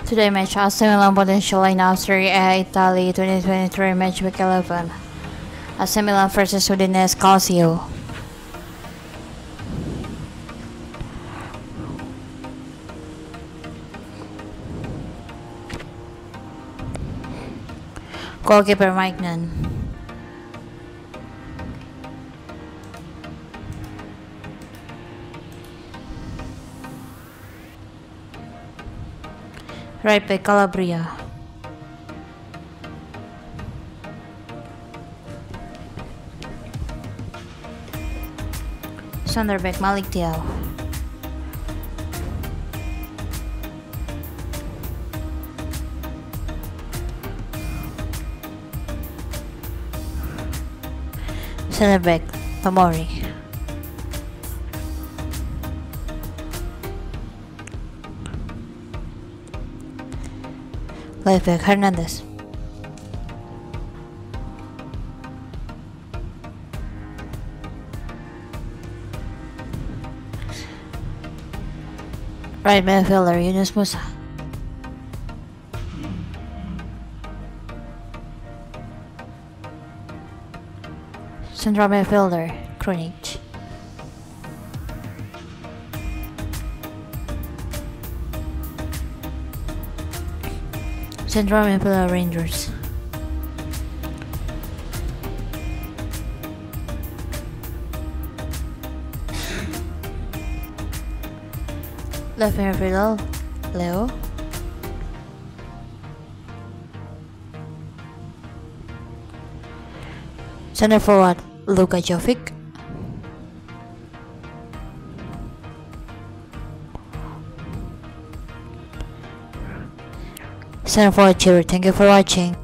Today match A.C Milan potential lineup Serie A Italy 2023 match week 11. A.C Milan versus Udinese Calcio. Goalkeeper Magnan. Right back Calabria. Center back Malik Diaw. Center back Tomori. Left back Hernandez. Right midfielder Yunus Musa. Central midfielder Krunic. Central midfielder Rangers. Left midfielder Leo. Center forward Luka Jovic. Center forward Chiro. Thank you for watching.